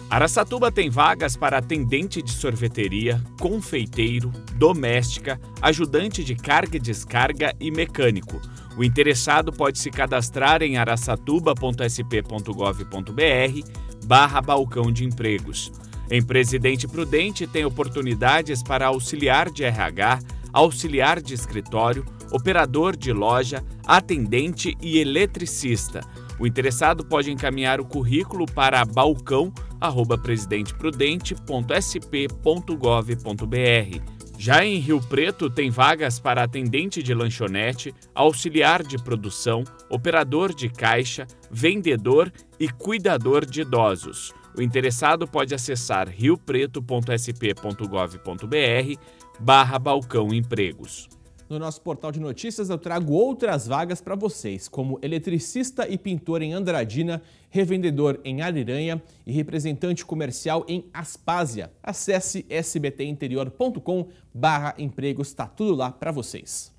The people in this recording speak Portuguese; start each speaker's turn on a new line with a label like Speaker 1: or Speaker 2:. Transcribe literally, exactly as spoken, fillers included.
Speaker 1: Araçatuba tem vagas para atendente de sorveteria, confeiteiro, doméstica, ajudante de carga e descarga e mecânico. O interessado pode se cadastrar em araçatuba ponto s p ponto gov ponto b r barra balcão de empregos. Em Presidente Prudente tem oportunidades para auxiliar de R H, auxiliar de escritório, operador de loja, atendente e eletricista. O interessado pode encaminhar o currículo para balcão arroba presidente prudente ponto s p ponto gov ponto b r. Já em Rio Preto, tem vagas para atendente de lanchonete, auxiliar de produção, operador de caixa, vendedor e cuidador de idosos. O interessado pode acessar rio preto ponto s p ponto gov ponto b r barra balcão empregos.
Speaker 2: No nosso portal de notícias eu trago outras vagas para vocês, como eletricista e pintor em Andradina, revendedor em Ariranha e representante comercial em Aspásia. Acesse s b t interior ponto com barra empregos, tá tudo lá para vocês.